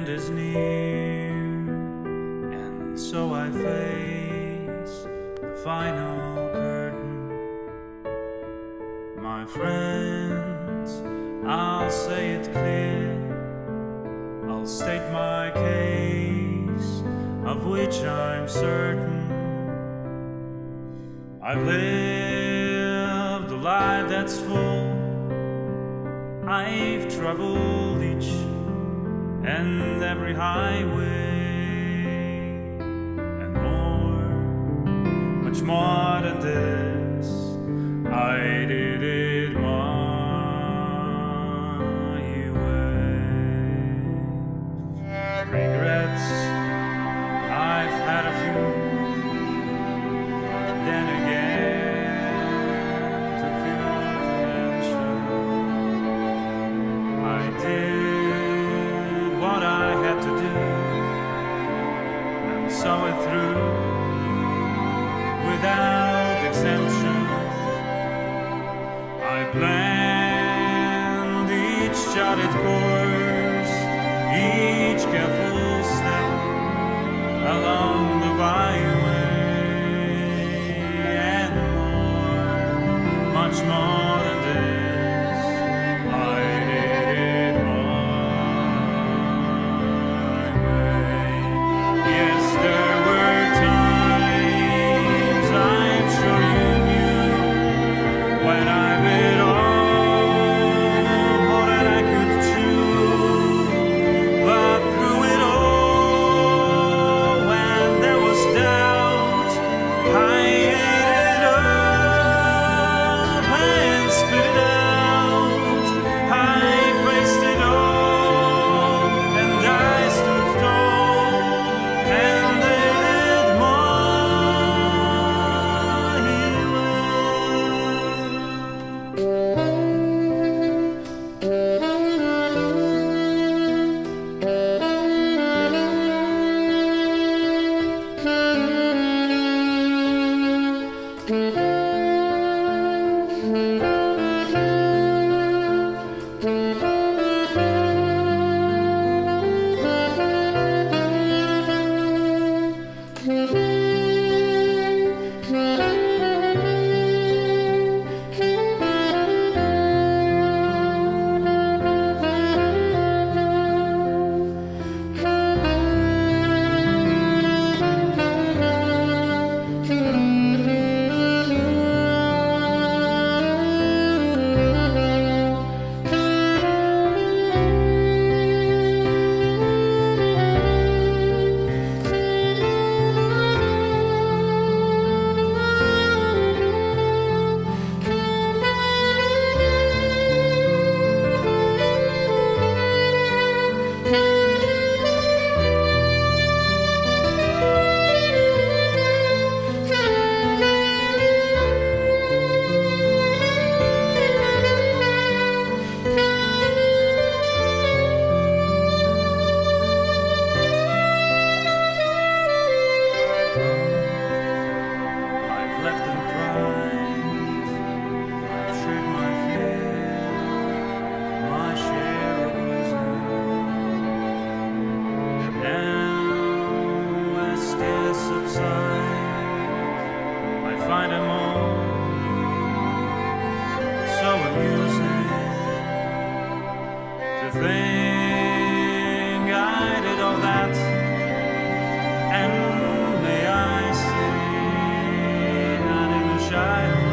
is near, and so I face the final curtain. My friends, I'll say it clear, I'll state my case, of which I'm certain. I've lived a life that's full, I've traveled each and every highway, and more, much more than this, I did it my way. Regrets, I've had a few, then again, too few to mention. I did what I had to do, and saw it through without exemption. I planned each charted course, each careful step along the byway, and more, much more than this, I did it my way. Yes, there were times, I'm sure you knew, when I bit off more than I could chew. But through it all, when there was doubt, I ate it up and spit it out. I faced it all, and I stood tall and did it my find them all so amusing, to think I did all that, and may I say, not in a shy way.